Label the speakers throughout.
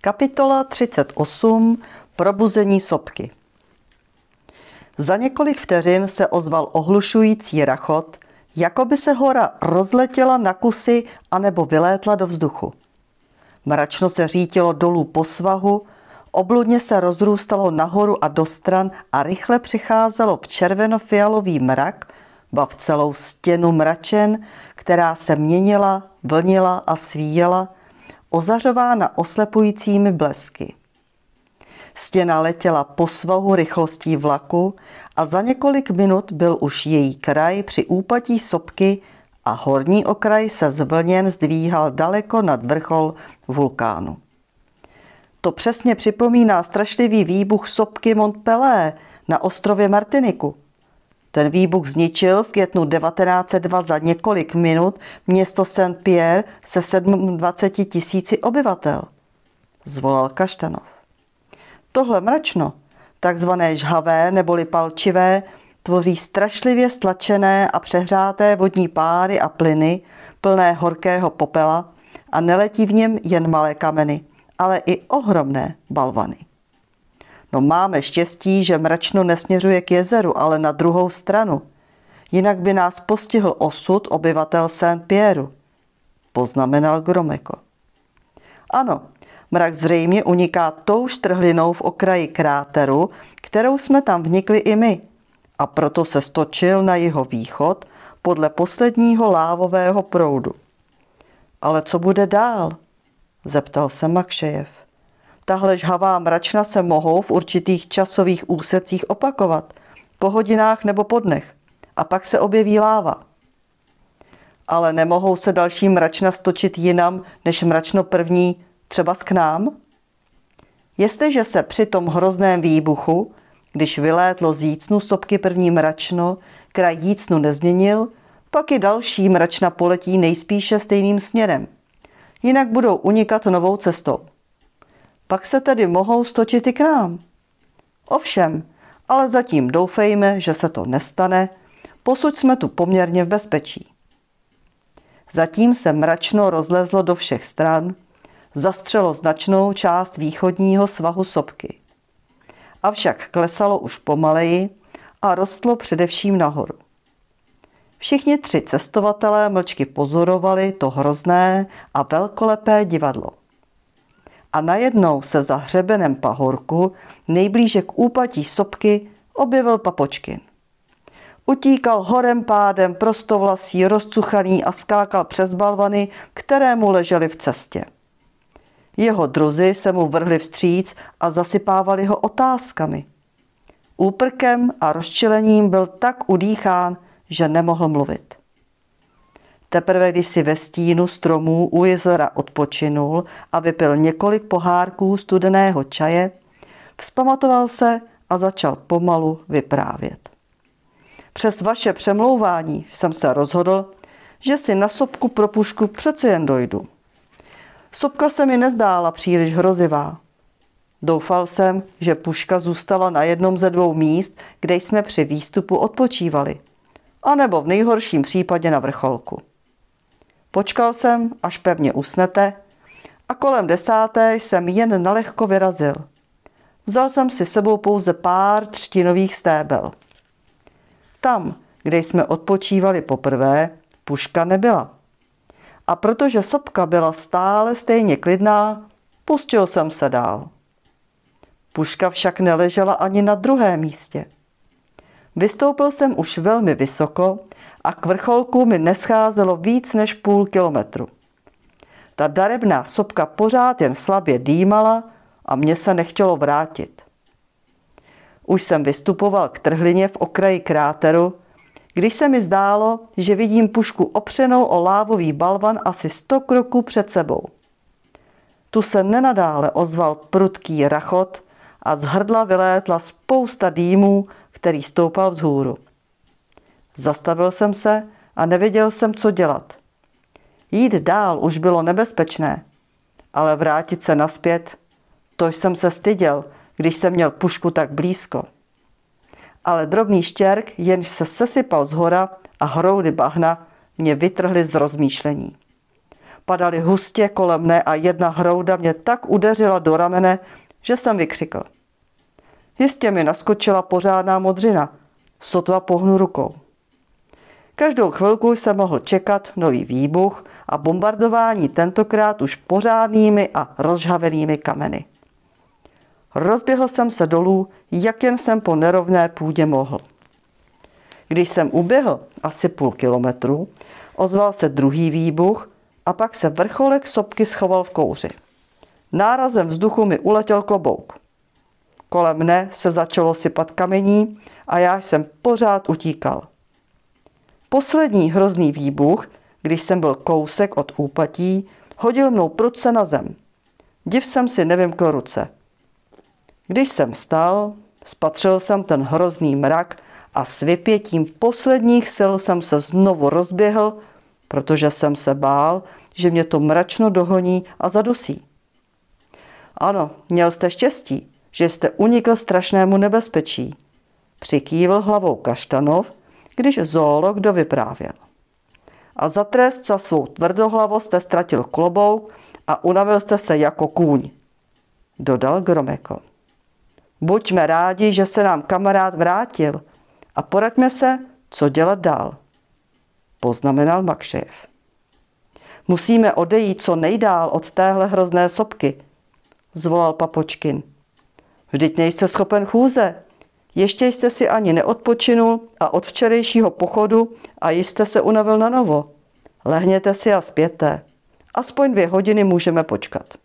Speaker 1: Kapitola 38. Probuzení sopky. Za několik vteřin se ozval ohlušující rachot, jako by se hora rozletěla na kusy anebo vylétla do vzduchu. Mračno se řítilo dolů po svahu, obludně se rozrůstalo nahoru a do stran a rychle přicházelo v červenofialový mrak, ba v celou stěnu mračen, která se měnila, vlnila a svíjela, ozařována oslepujícími blesky. Stěna letěla po svahu rychlostí vlaku a za několik minut byl už její kraj při úpatí sopky a horní okraj se z vlněn zdvíhal daleko nad vrchol vulkánu. To přesně připomíná strašlivý výbuch sopky Mont Pelé na ostrově Martiniku. Ten výbuch zničil v květnu 1902 za několik minut město Saint-Pierre se 27 000 obyvatel, zvolal Kaštanov. Tohle mračno, takzvané žhavé neboli palčivé, tvoří strašlivě stlačené a přehřáté vodní páry a plyny, plné horkého popela, a neletí v něm jen malé kameny, ale i ohromné balvany. No máme štěstí, že mračno nesměřuje k jezeru, ale na druhou stranu. Jinak by nás postihl osud obyvatel Saint-Pierru, poznamenal Gromeko. Ano, mrak zřejmě uniká tou štrhlinou v okraji kráteru, kterou jsme tam vnikli i my, a proto se stočil na jihovýchod podle posledního lávového proudu. Ale co bude dál? Zeptal se Makšejev. Tahle žhavá mračna se mohou v určitých časových úsecích opakovat, po hodinách nebo po dnech, a pak se objeví láva. Ale nemohou se další mračna stočit jinam než mračno první, třeba k nám? Jestliže se při tom hrozném výbuchu, když vylétlo z jícnu sopky první mračno, kraj jícnu nezměnil, pak i další mračna poletí nejspíše stejným směrem. Jinak budou unikat novou cestou. Pak se tedy mohou stočit i k nám. Ovšem, ale zatím doufejme, že se to nestane, posud jsme tu poměrně v bezpečí. Zatím se mračno rozlezlo do všech stran, zastřelo značnou část východního svahu sopky. Avšak klesalo už pomaleji a rostlo především nahoru. Všichni tři cestovatelé mlčky pozorovali to hrozné a velkolepé divadlo. A najednou se za hřebenem pahorku, nejblíže k úpatí sopky, objevil Papočkin. Utíkal horem pádem prostovlasý, rozcuchaný a skákal přes balvany, které mu ležely v cestě. Jeho druzi se mu vrhli vstříc a zasypávali ho otázkami. Úprkem a rozčilením byl tak udýchán, že nemohl mluvit. Teprve když si ve stínu stromů u jezera odpočinul a vypil několik pohárků studeného čaje, vzpamatoval se a začal pomalu vyprávět. Přes vaše přemlouvání jsem se rozhodl, že si na sopku pro pušku přece jen dojdu. Sopka se mi nezdála příliš hrozivá. Doufal jsem, že puška zůstala na jednom ze dvou míst, kde jsme při výstupu odpočívali, anebo v nejhorším případě na vrcholku. Počkal jsem, až pevně usnete, a kolem 10. jsem jen nalehko vyrazil. Vzal jsem si sebou pouze pár třtinových stébel. Tam, kde jsme odpočívali poprvé, puška nebyla. A protože sopka byla stále stejně klidná, pustil jsem se dál. Puška však neležela ani na druhém místě. Vystoupil jsem už velmi vysoko a k vrcholku mi nescházelo víc než půl kilometru. Ta darebná sopka pořád jen slabě dýmala a mně se nechtělo vrátit. Už jsem vystupoval k trhlině v okraji kráteru, když se mi zdálo, že vidím pušku opřenou o lávový balvan asi 100 kroků před sebou. Tu se nenadále ozval prudký rachot a z hrdla vylétla spousta dýmů, který stoupal vzhůru. Zastavil jsem se a nevěděl jsem, co dělat. Jít dál už bylo nebezpečné, ale vrátit se nazpět, to jsem se styděl, když jsem měl pušku tak blízko. Ale drobný štěrk, jenž se sesypal zhora, a hroudy bahna mě vytrhly z rozmýšlení. Padaly hustě kolem mne a jedna hrouda mě tak udeřila do ramene, že jsem vykřikl. Jistě mi naskočila pořádná modřina, sotva pohnu rukou. Každou chvilku jsem mohl čekat nový výbuch a bombardování tentokrát už pořádnými a rozžhavenými kameny. Rozběhl jsem se dolů, jak jen jsem po nerovné půdě mohl. Když jsem uběhl asi půl kilometru, ozval se druhý výbuch a pak se vrcholek sopky schoval v kouři. Nárazem vzduchu mi uletěl klobouk. Kolem mne se začalo sypat kamení a já jsem pořád utíkal. Poslední hrozný výbuch, když jsem byl kousek od úpatí, hodil mnou prudce na zem. Div jsem si nevymkl ruce. Když jsem stál, spatřil jsem ten hrozný mrak a s vypětím posledních sil jsem se znovu rozběhl, protože jsem se bál, že mě to mračno dohoní a zadusí. Ano, měl jste štěstí, že jste unikl strašnému nebezpečí, přikývl hlavou Kaštanov, když zoolog dovyprávěl. A za trest za svou tvrdohlavost jste ztratil klobouk a unavil jste se jako kůň, dodal Gromeko. Buďme rádi, že se nám kamarád vrátil a poraďme se, co dělat dál, poznamenal Makšejev. Musíme odejít co nejdál od téhle hrozné sopky, zvolal Papočkin. Vždyť nejste schopen chůze. Ještě jste si ani neodpočinul a od včerejšího pochodu a jste se unavil na novo. Lehněte si a spěte. Aspoň 2 hodiny můžeme počkat.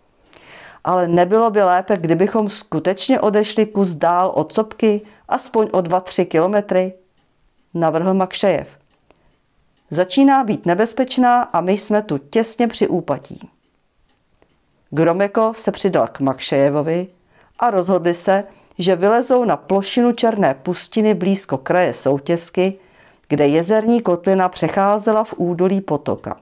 Speaker 1: Ale nebylo by lépe, kdybychom skutečně odešli kus dál od sopky, aspoň o 2-3 kilometry? Navrhl Makšejev. Začíná být nebezpečná a my jsme tu těsně při úpatí. Gromeko se přidal k Makšejevovi a rozhodli se, že vylezou na plošinu černé pustiny blízko kraje Soutěsky, kde jezerní kotlina přecházela v údolí potoka.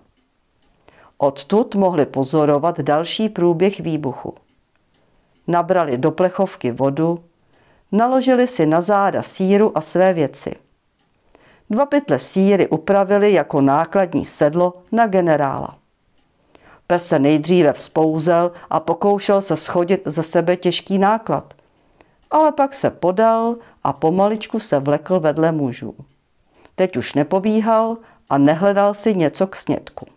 Speaker 1: Odtud mohli pozorovat další průběh výbuchu. Nabrali do plechovky vodu, naložili si na záda sýru a své věci. 2 pytle sýry upravili jako nákladní sedlo na generála. Pes se nejdříve vzpouzel a pokoušel se schodit ze sebe těžký náklad, ale pak se podal a pomaličku se vlekl vedle mužů. Teď už nepobíhal a nehledal si něco k snědku.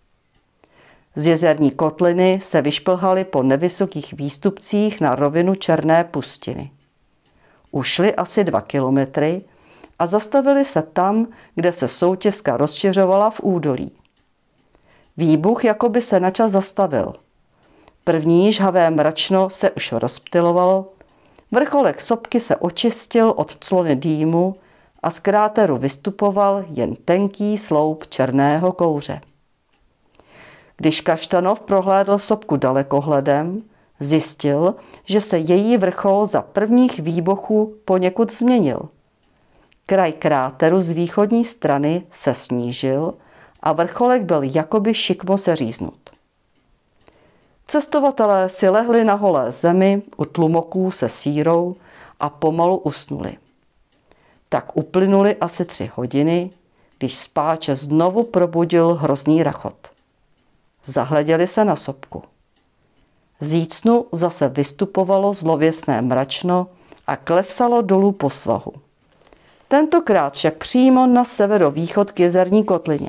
Speaker 1: Z jezerní kotliny se vyšplhali po nevysokých výstupcích na rovinu černé pustiny. Ušli asi 2 kilometry a zastavili se tam, kde se Soutěska rozšiřovala v údolí. Výbuch jakoby se načas zastavil. První žhavé mračno se už rozptylovalo, vrcholek sopky se očistil od clony dýmu a z kráteru vystupoval jen tenký sloup černého kouře. Když Kaštanov prohlédl sopku dalekohledem, zjistil, že se její vrchol za prvních výbuchů poněkud změnil. Kraj kráteru z východní strany se snížil a vrcholek byl jakoby šikmo seříznut. Cestovatelé si lehli na holé zemi u tlumoků se sýrou a pomalu usnuli. Tak uplynuly asi 3 hodiny, když spáče znovu probudil hrozný rachot. Zahleděli se na sopku. Z jícnu zase vystupovalo zlověsné mračno a klesalo dolů po svahu. Tentokrát však přímo na severovýchod k jezerní kotlině.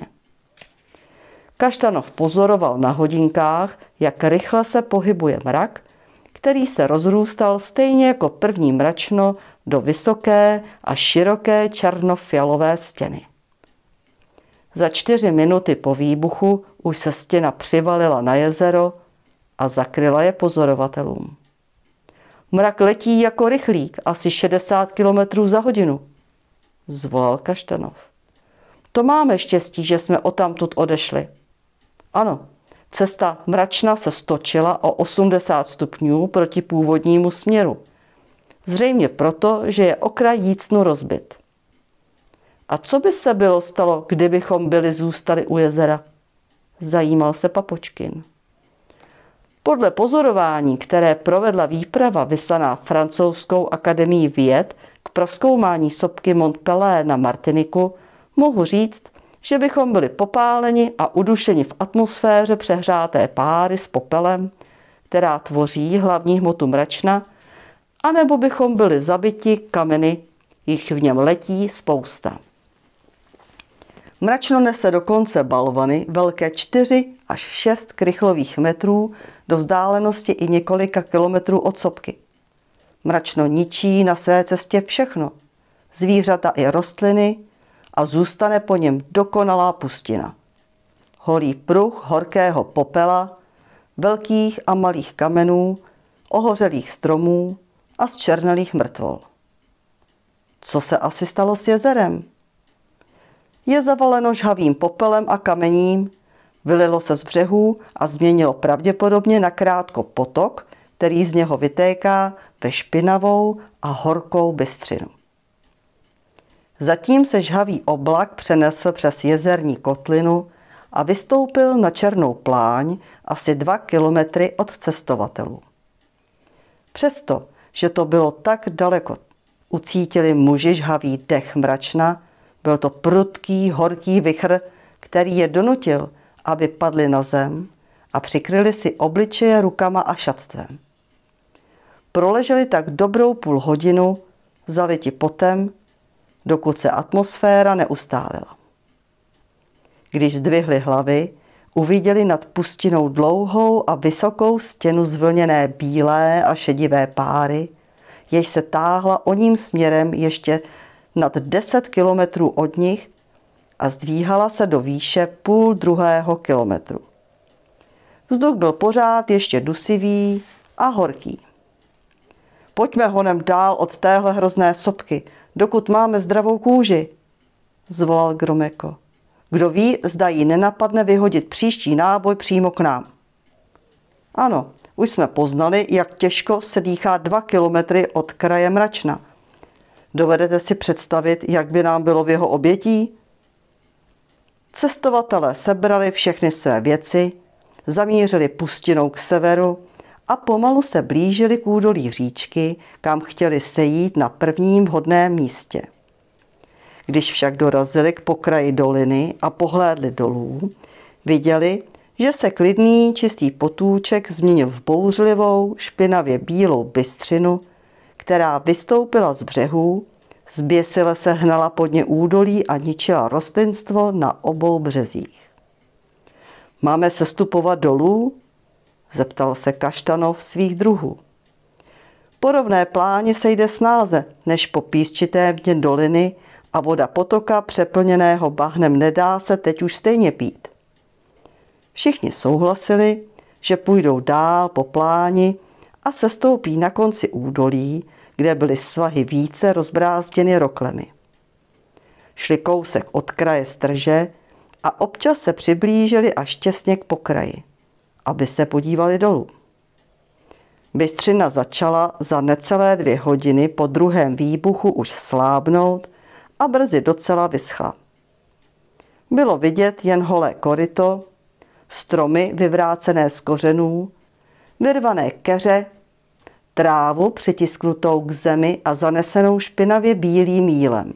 Speaker 1: Kaštanov pozoroval na hodinkách, jak rychle se pohybuje mrak, který se rozrůstal stejně jako první mračno do vysoké a široké černofialové stěny. Za 4 minuty po výbuchu už se stěna přivalila na jezero a zakryla je pozorovatelům. Mrak letí jako rychlík, asi 60 km za hodinu, zvolal Kaštanov. To máme štěstí, že jsme odtamtud odešli. Ano, cesta mračna se stočila o 80 stupňů proti původnímu směru. Zřejmě proto, že je okraj jícnu rozbit. A co by se bylo stalo, kdybychom zůstali u jezera? Zajímal se Papočkin. Podle pozorování, které provedla výprava vyslaná Francouzskou akademií věd k prozkoumání sopky Montpellier na Martiniku, mohu říct, že bychom byli popáleni a udušeni v atmosféře přehřáté páry s popelem, která tvoří hlavní hmotu mračna, anebo bychom byli zabiti kameny, jich v něm letí spousta. Mračno nese dokonce balvany velké 4 až 6 krychlových metrů do vzdálenosti i několika kilometrů od sopky. Mračno ničí na své cestě všechno, zvířata i rostliny, a zůstane po něm dokonalá pustina. Holý pruh horkého popela, velkých a malých kamenů, ohořelých stromů a zčernalých mrtvol. Co se asi stalo s jezerem? Je zavaleno žhavým popelem a kamením, vylilo se z břehů a změnilo pravděpodobně nakrátko potok, který z něho vytéká ve špinavou a horkou bystřinu. Zatím se žhavý oblak přenesl přes jezerní kotlinu a vystoupil na černou pláň asi 2 kilometry od cestovatelů. Přesto, že to bylo tak daleko, ucítili muži žhavý dech mračna. Byl to prudký, horký vichr, který je donutil, aby padli na zem a přikryli si obličeje rukama a šatstvem. Proleželi tak dobrou půl hodinu, zaliti potem, dokud se atmosféra neustálila. Když zdvihli hlavy, uviděli nad pustinou dlouhou a vysokou stěnu zvlněné bílé a šedivé páry, jež se táhla oním směrem ještě nad 10 kilometrů od nich a zdvíhala se do výše 0,5 kilometru. Vzduch byl pořád ještě dusivý a horký. Pojďme honem dál od téhle hrozné sopky, dokud máme zdravou kůži, zvolal Gromeko. Kdo ví, zda jí nenapadne vyhodit příští náboj přímo k nám. Ano, už jsme poznali, jak těžko se dýchá 2 kilometry od kraje mračna. Dovedete si představit, jak by nám bylo v jeho obětí? Cestovatelé sebrali všechny své věci, zamířili pustinou k severu a pomalu se blížili k údolí říčky, kam chtěli sejít na prvním vhodném místě. Když však dorazili k pokraji doliny a pohlédli dolů, viděli, že se klidný, čistý potůček změnil v bouřlivou, špinavě bílou bystřinu, která vystoupila z břehů, zběsile se hnala pod ně údolí a ničila rostlinstvo na obou březích. Máme sestupovat dolů? Zeptal se Kaštanov svých druhů. Po rovné pláni se jde snáze, než po písčitém dně doliny a voda potoka přeplněného bahnem nedá se teď už stejně pít. Všichni souhlasili, že půjdou dál po pláni a sestoupí na konci údolí, kde byly svahy více rozbrázděny roklemi. Šli kousek od kraje strže a občas se přiblížili až těsně k pokraji, aby se podívali dolů. Bystřina začala za necelé 2 hodiny po druhém výbuchu už slábnout a brzy docela vyschla. Bylo vidět jen holé koryto, stromy vyvrácené z kořenů, vyrvané keře, trávu přitisknutou k zemi a zanesenou špinavě bílým jílem.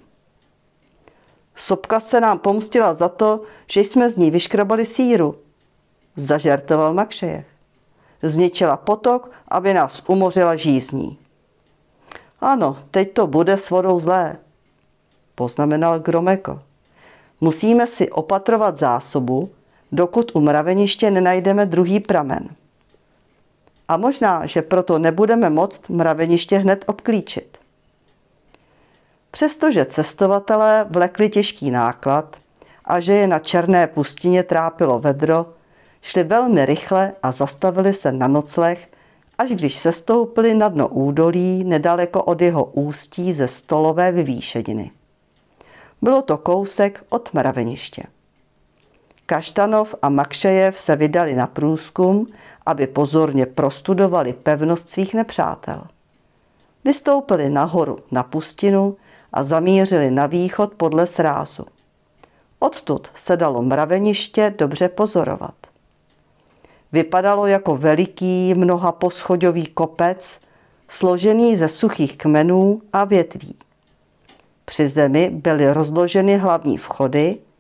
Speaker 1: Sopka se nám pomstila za to, že jsme z ní vyškrabali síru, zažertoval Makšejev. Zničila potok, aby nás umořila žízní. Ano, teď to bude s vodou zlé, poznamenal Gromeko. Musíme si opatrovat zásobu, dokud u mraveniště nenajdeme druhý pramen. A možná, že proto nebudeme moct mraveniště hned obklíčit. Přestože cestovatelé vlekli těžký náklad a že je na černé pustině trápilo vedro, šli velmi rychle a zastavili se na nocleh, až když sestoupili na dno údolí nedaleko od jeho ústí ze stolové vyvýšeniny. Bylo to kousek od mraveniště. Kaštanov a Makšejev se vydali na průzkum, aby pozorně prostudovali pevnost svých nepřátel. Vystoupili nahoru na pustinu a zamířili na východ podle srázu. Odtud se dalo mraveniště dobře pozorovat. Vypadalo jako veliký mnohaposchodový kopec, složený ze suchých kmenů a větví. Při zemi byly rozloženy hlavní vchody,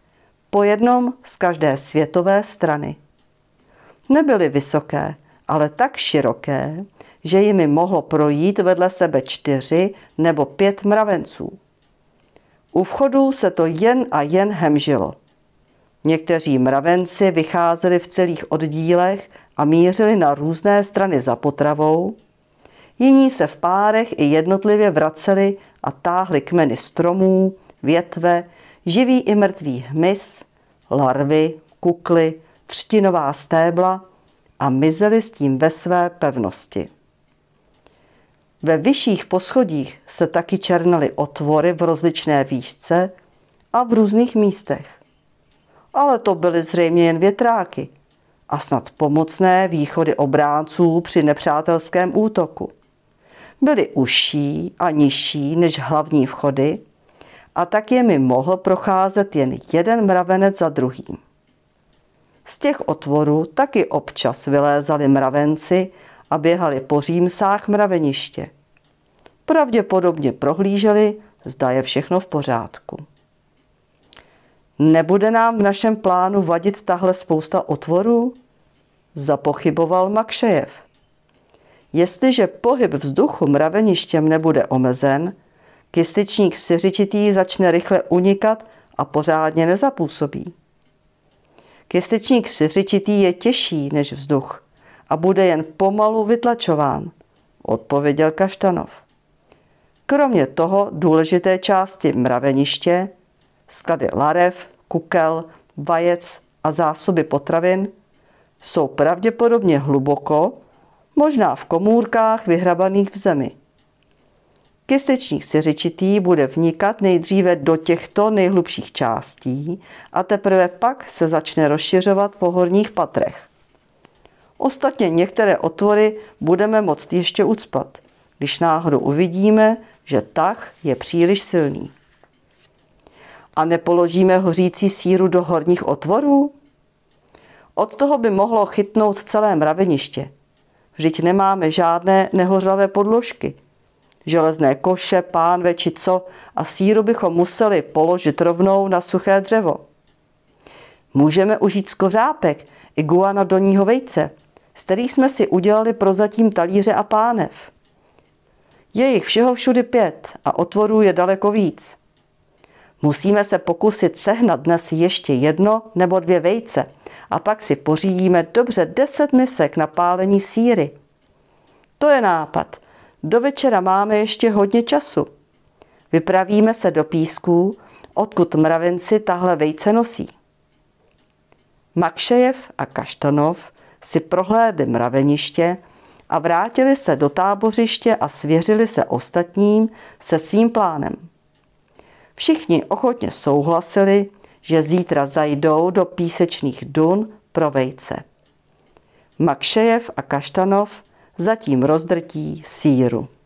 Speaker 1: po jednom z každé světové strany. Nebyly vysoké, ale tak široké, že jimi mohlo projít vedle sebe 4 nebo 5 mravenců. U vchodu se to jen a jen hemžilo. Někteří mravenci vycházeli v celých oddílech a mířili na různé strany za potravou, jiní se v párech i jednotlivě vraceli a táhli kmeny stromů, větve, živý i mrtvý hmyz, larvy, kukly, třtinová stébla a mizeli s tím ve své pevnosti. Ve vyšších poschodích se taky černaly otvory v rozličné výšce a v různých místech. Ale to byly zřejmě jen větráky a snad pomocné východy obránců při nepřátelském útoku. Byly užší a nižší než hlavní vchody a tak jimi mohl procházet jen jeden mravenec za druhým. Z těch otvorů taky občas vylézali mravenci a běhali po římsách mraveniště. Pravděpodobně prohlíželi, zda je všechno v pořádku. Nebude nám v našem plánu vadit tahle spousta otvorů? Zapochyboval Makšejev. Jestliže pohyb vzduchu mraveništěm nebude omezen, kysličník siřičitý začne rychle unikat a pořádně nezapůsobí. Kysličník siřičitý je těžší než vzduch a bude jen pomalu vytlačován, odpověděl Kaštanov. Kromě toho důležité části mraveniště, sklady larev, kukel, vajec a zásoby potravin jsou pravděpodobně hluboko, možná v komůrkách vyhrabaných v zemi. Kysličník siřičitý bude vnikat nejdříve do těchto nejhlubších částí a teprve pak se začne rozšiřovat po horních patrech. Ostatně některé otvory budeme moct ještě ucpat, když náhodou uvidíme, že tah je příliš silný. A nepoložíme hořící síru do horních otvorů? Od toho by mohlo chytnout celé mraveniště. Vždyť nemáme žádné nehořlavé podložky. Železné koše, pánve či co a síru bychom museli položit rovnou na suché dřevo. Můžeme užít skořápek i guanodonního vejce, z kterých jsme si udělali prozatím talíře a pánev. Je jich všeho všudy 5 a otvorů je daleko víc. Musíme se pokusit sehnat dnes ještě 1 nebo 2 vejce a pak si pořídíme dobře 10 misek na pálení síry. To je nápad. Do večera máme ještě hodně času. Vypravíme se do písků, odkud mravenci tahle vejce nosí. Makšejev a Kaštanov si prohlédli mraveniště a vrátili se do tábořiště a svěřili se ostatním se svým plánem. Všichni ochotně souhlasili, že zítra zajdou do písečných dun pro vejce. Makšejev a Kaštanov zatím rozdrtí síru.